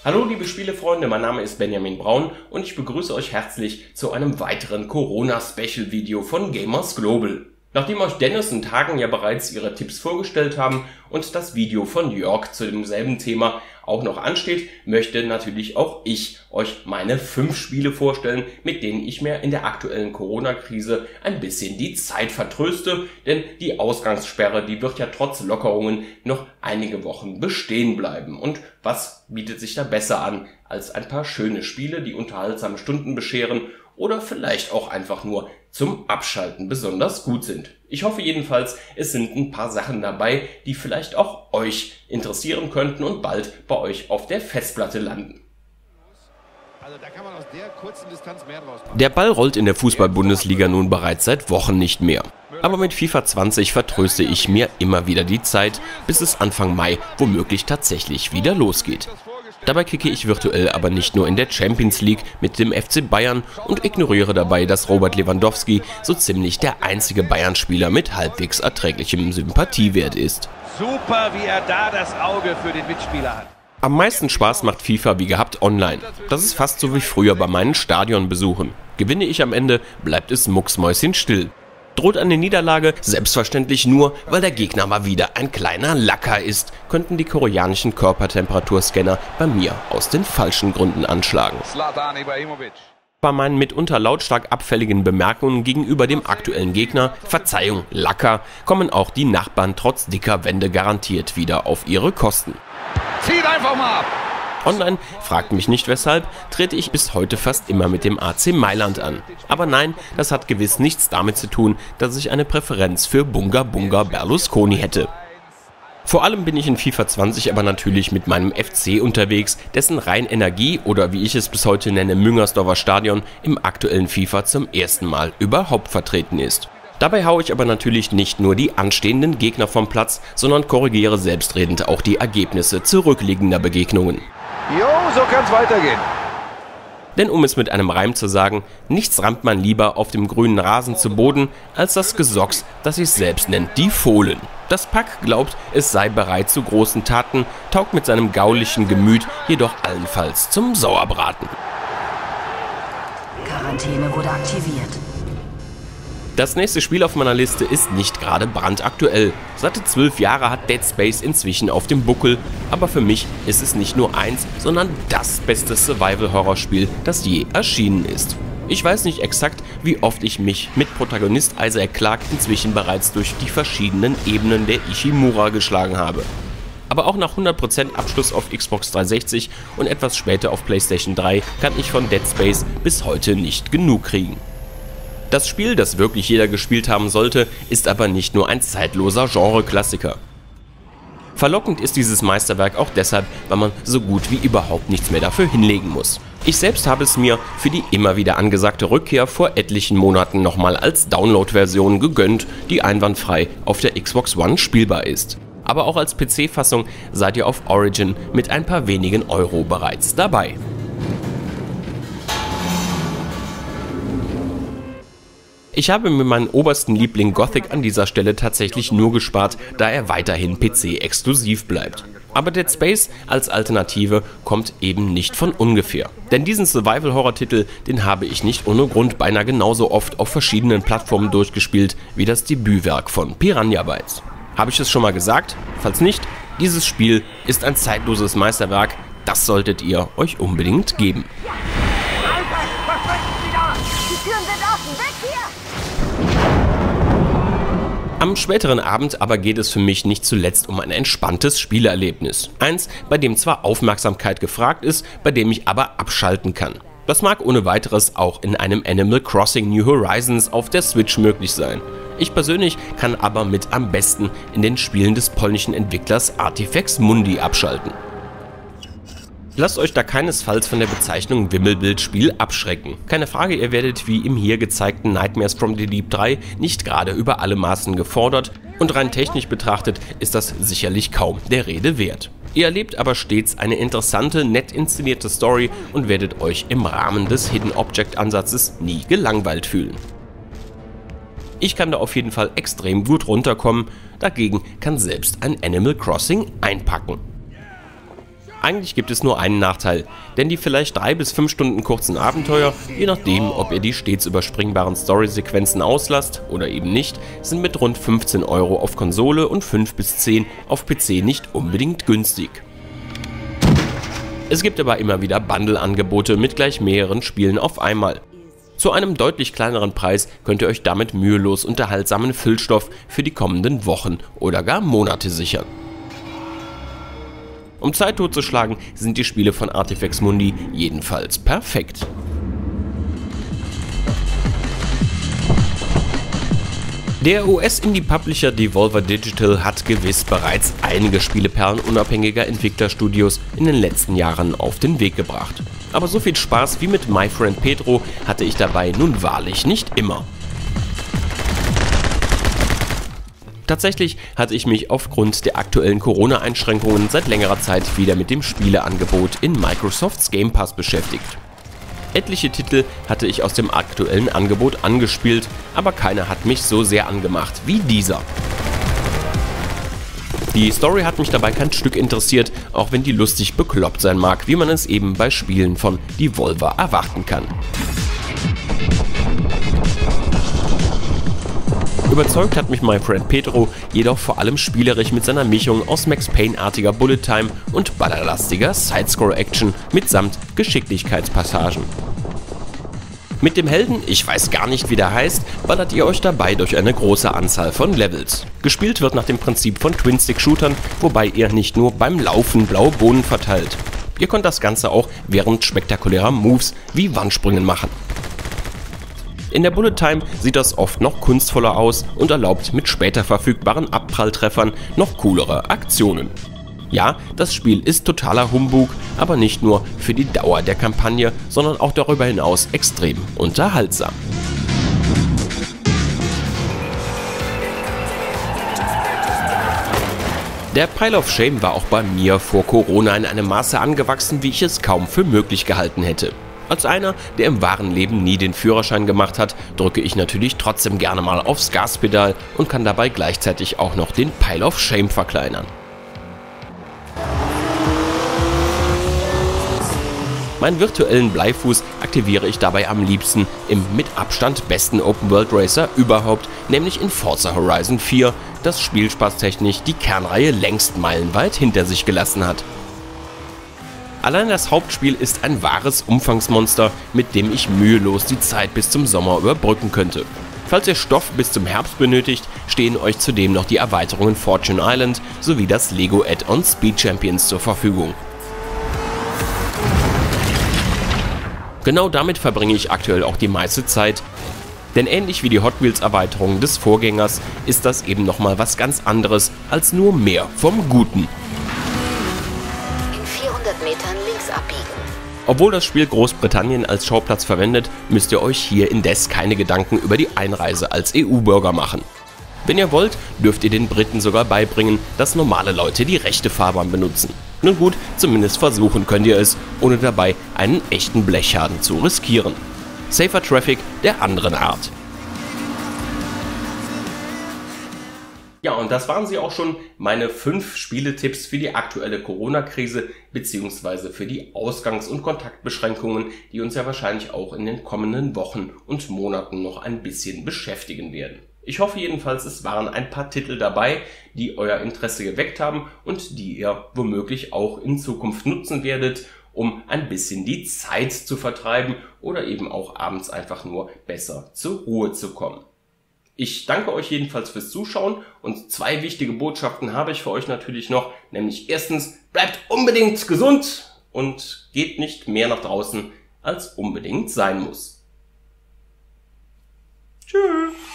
Hallo liebe Spielefreunde, mein Name ist Benjamin Braun und ich begrüße euch herzlich zu einem weiteren Corona-Special-Video von Gamers Global. Nachdem euch Dennis und Hagen ja bereits ihre Tipps vorgestellt haben und das Video von Jörg zu demselben Thema auch noch ansteht, möchte natürlich auch ich euch meine 5 Spiele vorstellen, mit denen ich mir in der aktuellen Corona-Krise ein bisschen die Zeit vertröste, denn die Ausgangssperre, die wird ja trotz Lockerungen noch einige Wochen bestehen bleiben. Und was bietet sich da besser an, als ein paar schöne Spiele, die unterhaltsame Stunden bescheren oder vielleicht auch einfach nur zum Abschalten besonders gut sind. Ich hoffe jedenfalls, es sind ein paar Sachen dabei, die vielleicht auch euch interessieren könnten und bald bei euch auf der Festplatte landen. Also da kann man aus der kurzen Distanz mehr draus machen. Der Ball rollt in der Fußball-Bundesliga nun bereits seit Wochen nicht mehr. Aber mit FIFA 20 vertröste ich mir immer wieder die Zeit, bis es Anfang Mai womöglich tatsächlich wieder losgeht. Dabei kicke ich virtuell aber nicht nur in der Champions League mit dem FC Bayern und ignoriere dabei, dass Robert Lewandowski so ziemlich der einzige Bayern-Spieler mit halbwegs erträglichem Sympathiewert ist. Super, wie er da das Auge für den Mitspieler hat. Am meisten Spaß macht FIFA wie gehabt online. Das ist fast so wie früher bei meinen Stadionbesuchen. Gewinne ich am Ende, bleibt es mucksmäuschenstill. Droht eine Niederlage? Selbstverständlich nur, weil der Gegner mal wieder ein kleiner Lacker ist, könnten die koreanischen Körpertemperaturscanner bei mir aus den falschen Gründen anschlagen. Zlatan Ibrahimovic. Bei meinen mitunter lautstark abfälligen Bemerkungen gegenüber dem aktuellen Gegner, Verzeihung, Lacker, kommen auch die Nachbarn trotz dicker Wände garantiert wieder auf ihre Kosten. Zieht einfach mal ab! Online, fragt mich nicht weshalb, trete ich bis heute fast immer mit dem AC Mailand an. Aber nein, das hat gewiss nichts damit zu tun, dass ich eine Präferenz für Bunga Bunga Berlusconi hätte. Vor allem bin ich in FIFA 20 aber natürlich mit meinem FC unterwegs, dessen Rhein-Energie oder wie ich es bis heute nenne Müngersdorfer Stadion im aktuellen FIFA zum ersten Mal überhaupt vertreten ist. Dabei haue ich aber natürlich nicht nur die anstehenden Gegner vom Platz, sondern korrigiere selbstredend auch die Ergebnisse zurückliegender Begegnungen. Jo, so kann's weitergehen. Denn um es mit einem Reim zu sagen, nichts rammt man lieber auf dem grünen Rasen zu Boden, als das Gesocks, das sich selbst nennt die Fohlen. Das Pack glaubt, es sei bereit zu großen Taten, taugt mit seinem gaulichen Gemüt jedoch allenfalls zum Sauerbraten. Quarantäne wurde aktiviert. Das nächste Spiel auf meiner Liste ist nicht gerade brandaktuell. Satte 12 Jahre hat Dead Space inzwischen auf dem Buckel, aber für mich ist es nicht nur eins, sondern das beste Survival-Horror-Spiel, das je erschienen ist. Ich weiß nicht exakt, wie oft ich mich mit Protagonist Isaac Clarke inzwischen bereits durch die verschiedenen Ebenen der Ishimura geschlagen habe. Aber auch nach 100% Abschluss auf Xbox 360 und etwas später auf PlayStation 3 kann ich von Dead Space bis heute nicht genug kriegen. Das Spiel, das wirklich jeder gespielt haben sollte, ist aber nicht nur ein zeitloser Genre-Klassiker. Verlockend ist dieses Meisterwerk auch deshalb, weil man so gut wie überhaupt nichts mehr dafür hinlegen muss. Ich selbst habe es mir für die immer wieder angesagte Rückkehr vor etlichen Monaten nochmal als Download-Version gegönnt, die einwandfrei auf der Xbox One spielbar ist. Aber auch als PC-Fassung seid ihr auf Origin mit ein paar wenigen Euro bereits dabei. Ich habe mir meinen obersten Liebling Gothic an dieser Stelle tatsächlich nur gespart, da er weiterhin PC-exklusiv bleibt. Aber Dead Space als Alternative kommt eben nicht von ungefähr. Denn diesen Survival-Horror-Titel, den habe ich nicht ohne Grund beinahe genauso oft auf verschiedenen Plattformen durchgespielt wie das Debütwerk von Piranha Bytes. Habe ich es schon mal gesagt? Falls nicht, dieses Spiel ist ein zeitloses Meisterwerk, das solltet ihr euch unbedingt geben. Die Türen sind offen, weg hier! Am späteren Abend aber geht es für mich nicht zuletzt um ein entspanntes Spielerlebnis. Eins, bei dem zwar Aufmerksamkeit gefragt ist, bei dem ich aber abschalten kann. Das mag ohne weiteres auch in einem Animal Crossing New Horizons auf der Switch möglich sein. Ich persönlich kann aber mit am besten in den Spielen des polnischen Entwicklers Artifex Mundi abschalten. Lasst euch da keinesfalls von der Bezeichnung Wimmelbildspiel abschrecken. Keine Frage, ihr werdet wie im hier gezeigten Nightmares from the Deep 3 nicht gerade über alle Maßen gefordert und rein technisch betrachtet ist das sicherlich kaum der Rede wert. Ihr erlebt aber stets eine interessante, nett inszenierte Story und werdet euch im Rahmen des Hidden Object Ansatzes nie gelangweilt fühlen. Ich kann da auf jeden Fall extrem gut runterkommen, dagegen kann selbst ein Animal Crossing einpacken. Eigentlich gibt es nur einen Nachteil, denn die vielleicht 3 bis 5 Stunden kurzen Abenteuer, je nachdem, ob ihr die stets überspringbaren Story-Sequenzen auslasst oder eben nicht, sind mit rund 15 € auf Konsole und 5 bis 10 auf PC nicht unbedingt günstig. Es gibt aber immer wieder Bundle-Angebote mit gleich mehreren Spielen auf einmal. Zu einem deutlich kleineren Preis könnt ihr euch damit mühelos unterhaltsamen Füllstoff für die kommenden Wochen oder gar Monate sichern. Um Zeit totzuschlagen, sind die Spiele von Artifex Mundi jedenfalls perfekt. Der US-Indie-Publisher Devolver Digital hat gewiss bereits einige Spieleperlen unabhängiger Entwicklerstudios in den letzten Jahren auf den Weg gebracht. Aber so viel Spaß wie mit My Friend Pedro hatte ich dabei nun wahrlich nicht immer. Tatsächlich hatte ich mich aufgrund der aktuellen Corona-Einschränkungen seit längerer Zeit wieder mit dem Spieleangebot in Microsofts Game Pass beschäftigt. Etliche Titel hatte ich aus dem aktuellen Angebot angespielt, aber keiner hat mich so sehr angemacht wie dieser. Die Story hat mich dabei kein Stück interessiert, auch wenn die lustig bekloppt sein mag, wie man es eben bei Spielen von Devolver erwarten kann. Überzeugt hat mich My Friend Pedro jedoch vor allem spielerisch mit seiner Mischung aus Max Payne-artiger Bullet Time und ballerlastiger Sidescroll-Action mitsamt Geschicklichkeitspassagen. Mit dem Helden, ich weiß gar nicht wie der heißt, ballert ihr euch dabei durch eine große Anzahl von Levels. Gespielt wird nach dem Prinzip von Twin-Stick-Shootern, wobei ihr nicht nur beim Laufen blaue Bohnen verteilt. Ihr könnt das Ganze auch während spektakulärer Moves wie Wandsprüngen machen. In der Bullet Time sieht das oft noch kunstvoller aus und erlaubt mit später verfügbaren Abpralltreffern noch coolere Aktionen. Ja, das Spiel ist totaler Humbug, aber nicht nur für die Dauer der Kampagne, sondern auch darüber hinaus extrem unterhaltsam. Der Pile of Shame war auch bei mir vor Corona in einem Maße angewachsen, wie ich es kaum für möglich gehalten hätte. Als einer, der im wahren Leben nie den Führerschein gemacht hat, drücke ich natürlich trotzdem gerne mal aufs Gaspedal und kann dabei gleichzeitig auch noch den Pile of Shame verkleinern. Meinen virtuellen Bleifuß aktiviere ich dabei am liebsten im mit Abstand besten Open-World-Racer überhaupt, nämlich in Forza Horizon 4, das spielspaßtechnisch die Kernreihe längst meilenweit hinter sich gelassen hat. Allein das Hauptspiel ist ein wahres Umfangsmonster, mit dem ich mühelos die Zeit bis zum Sommer überbrücken könnte. Falls ihr Stoff bis zum Herbst benötigt, stehen euch zudem noch die Erweiterungen Fortune Island sowie das Lego Add-on Speed Champions zur Verfügung. Genau damit verbringe ich aktuell auch die meiste Zeit, denn ähnlich wie die Hot Wheels Erweiterung des Vorgängers ist das eben nochmal was ganz anderes als nur mehr vom Guten. 400 Metern links abbiegen. Obwohl das Spiel Großbritannien als Schauplatz verwendet, müsst ihr euch hier indes keine Gedanken über die Einreise als EU-Bürger machen. Wenn ihr wollt, dürft ihr den Briten sogar beibringen, dass normale Leute die rechte Fahrbahn benutzen. Nun gut, zumindest versuchen könnt ihr es, ohne dabei einen echten Blechschaden zu riskieren. Safer Traffic der anderen Art. Ja, und das waren sie auch schon, meine 5 Spieletipps für die aktuelle Corona-Krise bzw. für die Ausgangs- und Kontaktbeschränkungen, die uns ja wahrscheinlich auch in den kommenden Wochen und Monaten noch ein bisschen beschäftigen werden. Ich hoffe jedenfalls, es waren ein paar Titel dabei, die euer Interesse geweckt haben und die ihr womöglich auch in Zukunft nutzen werdet, um ein bisschen die Zeit zu vertreiben oder eben auch abends einfach nur besser zur Ruhe zu kommen. Ich danke euch jedenfalls fürs Zuschauen und 2 wichtige Botschaften habe ich für euch natürlich noch, nämlich erstens, bleibt unbedingt gesund und geht nicht mehr nach draußen, als unbedingt sein muss. Tschüss.